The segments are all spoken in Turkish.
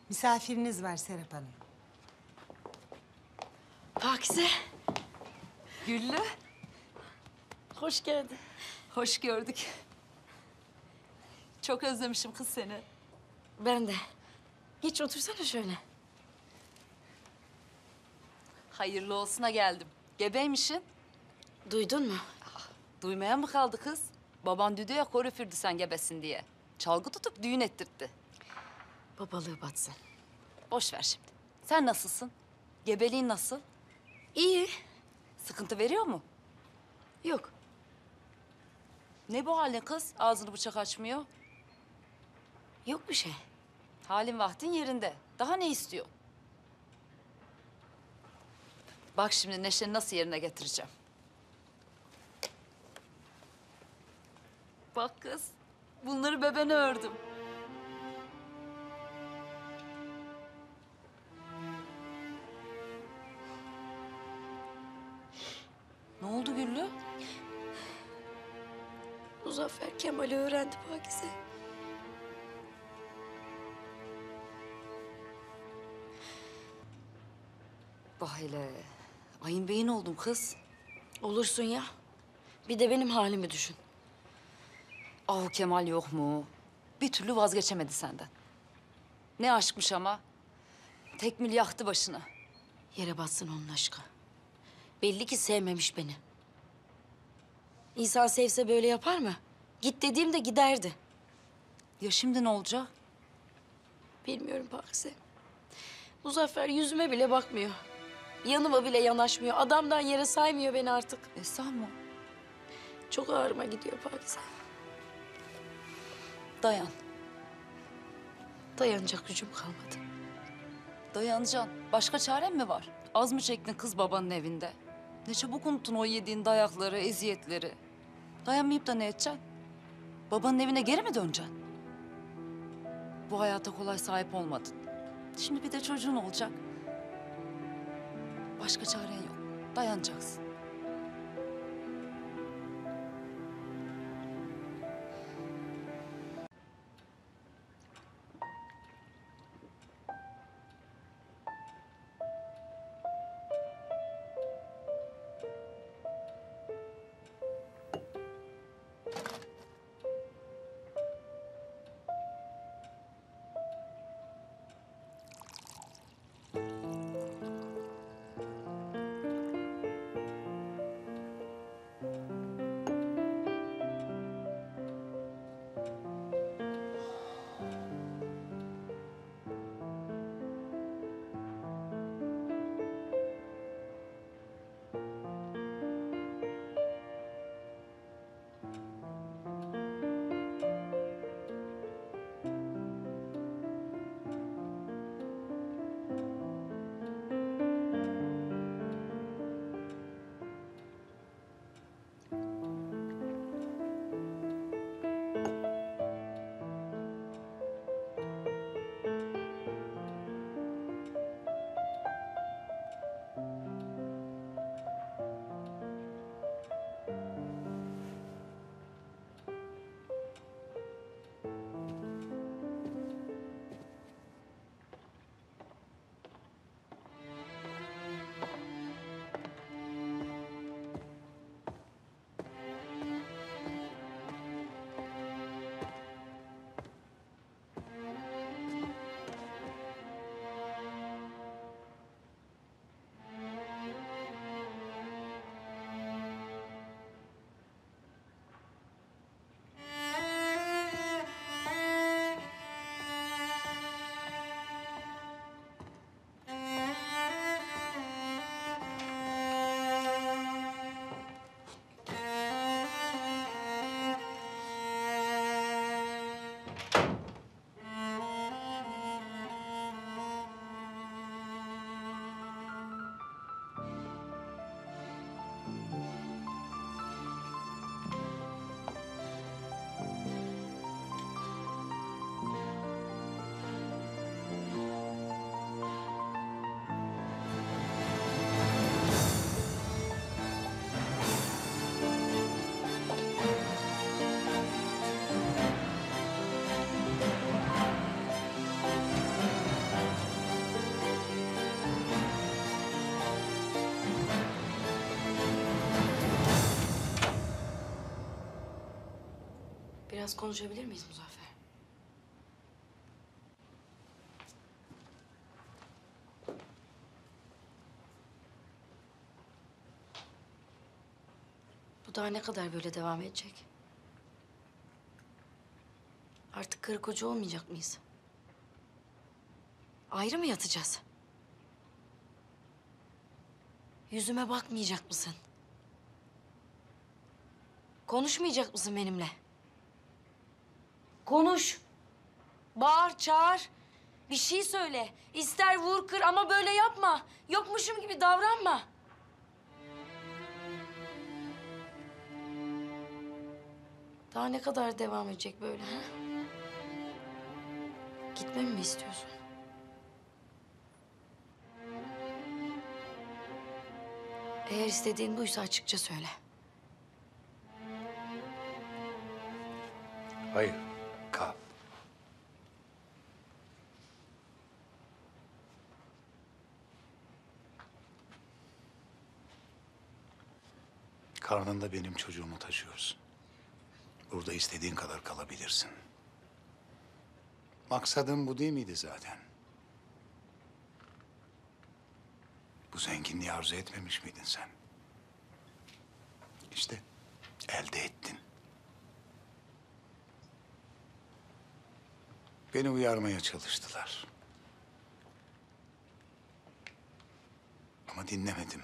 Misafiriniz var Serap Hanım. Pakize, Güllü, hoş geldin. hoş gördük. Çok özlemişim kız seni. Ben de. Geç otursana şöyle. Hayırlı olsuna geldim. Gebeymişsin. Duydun mu? Duymaya mı kaldı kız? Baban düdüğe kor üfürdü sen gebesin diye. Çalgı tutup düğün ettirtti. Babalığı batsın. Boş ver şimdi. Sen nasılsın? Gebeliğin nasıl? İyi. Sıkıntı veriyor mu? Yok. Ne bu halin kız? Ağzını bıçak açmıyor. Yok bir şey. Halin vaktin yerinde. Daha ne istiyor? Bak şimdi neşeni nasıl yerine getireceğim. Bak kız, bunları bebene ördüm. Ne oldu Güllü? Muzaffer Kemal'i öğrendi Pakize. Bak hele, ayın beyin oldum kız. Olursun ya. Bir de benim halimi düşün. Ahu Kemal yok mu? Bir türlü vazgeçemedi senden. Ne aşkmış ama. Tekmil yaktı başını. Yere batsın onun aşkı. Belli ki sevmemiş beni. İnsan sevse böyle yapar mı? Git dediğimde giderdi. Ya şimdi ne olacak? Bilmiyorum Pakize. Muzaffer yüzüme bile bakmıyor. Yanıma bile yanaşmıyor. Adamdan yere saymıyor beni artık. Esra mı? Çok ağrıma gidiyor Pakize. Dayan. Dayanacak gücüm kalmadı. Dayanacaksın. Başka çaren mi var? Az mı çektin kız babanın evinde? Ne çabuk unuttun o yediğin dayakları, eziyetleri. Dayanmayıp da ne edeceksin? Babanın evine geri mi döneceksin? Bu hayata kolay sahip olmadın. Şimdi bir de çocuğun olacak. Başka çaren yok. Dayanacaksın. Biraz konuşabilir miyiz Muzaffer? Bu daha ne kadar böyle devam edecek? Artık karı koca olmayacak mıyız? Ayrı mı yatacağız? Yüzüme bakmayacak mısın? Konuşmayacak mısın benimle? Konuş. Bağır, çağır. Bir şey söyle. İster vur kır ama böyle yapma. Yokmuşum gibi davranma. Daha ne kadar devam edecek böyle ha? Gitmemi mi istiyorsun? Eğer istediğin buysa açıkça söyle. Hayır, kal. Karnında benim çocuğumu taşıyorsun. Burada istediğin kadar kalabilirsin. Maksadın bu değil miydi zaten? Bu zenginliği arzu etmemiş miydin sen? İşte elde ettin. Beni uyarmaya çalıştılar. Ama dinlemedim.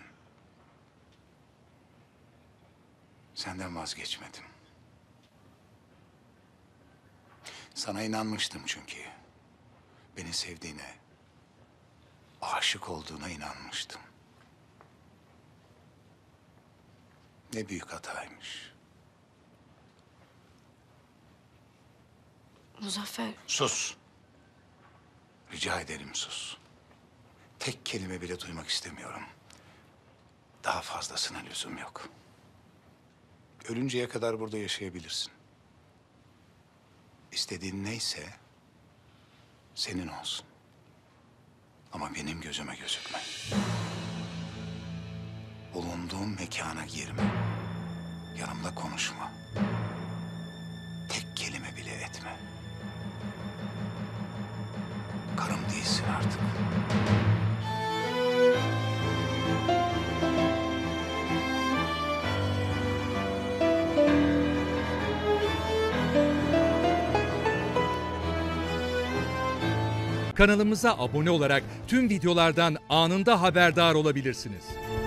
Senden vazgeçmedim. Sana inanmıştım çünkü. Beni sevdiğine, aşık olduğuna inanmıştım. Ne büyük hataymış. Muzaffer, Sus. Rica ederim sus. Tek kelime bile duymak istemiyorum. Daha fazlasına lüzum yok. Ölünceye kadar burada yaşayabilirsin. İstediğin neyse senin olsun. Ama benim gözüme gözükme. Bulunduğum mekana girme. Yanımda konuşma. Tek kelime bile etme. Karım değilsin artık. Kanalımıza abone olarak tüm videolardan anında haberdar olabilirsiniz.